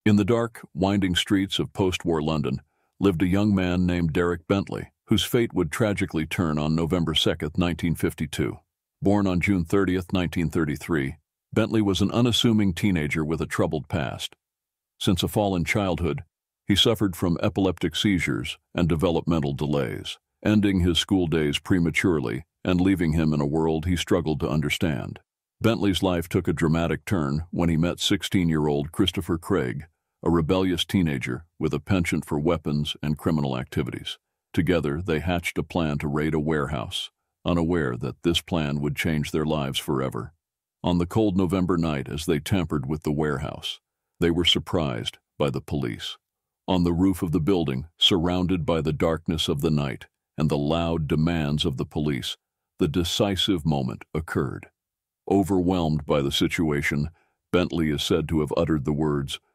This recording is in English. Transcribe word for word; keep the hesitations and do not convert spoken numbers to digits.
In the dark, winding streets of post-war London lived a young man named Derek Bentley, whose fate would tragically turn on November second, nineteen fifty-two. Born on June thirtieth, nineteen thirty-three, Bentley was an unassuming teenager with a troubled past. Since a fall in childhood, he suffered from epileptic seizures and developmental delays, ending his school days prematurely and leaving him in a world he struggled to understand. Bentley's life took a dramatic turn when he met sixteen-year-old Christopher Craig, a rebellious teenager with a penchant for weapons and criminal activities. Together, they hatched a plan to raid a warehouse, unaware that this plan would change their lives forever. On the cold November night, as they tampered with the warehouse, they were surprised by the police. On the roof of the building, surrounded by the darkness of the night and the loud demands of the police, the decisive moment occurred. Overwhelmed by the situation, Bentley is said to have uttered the words,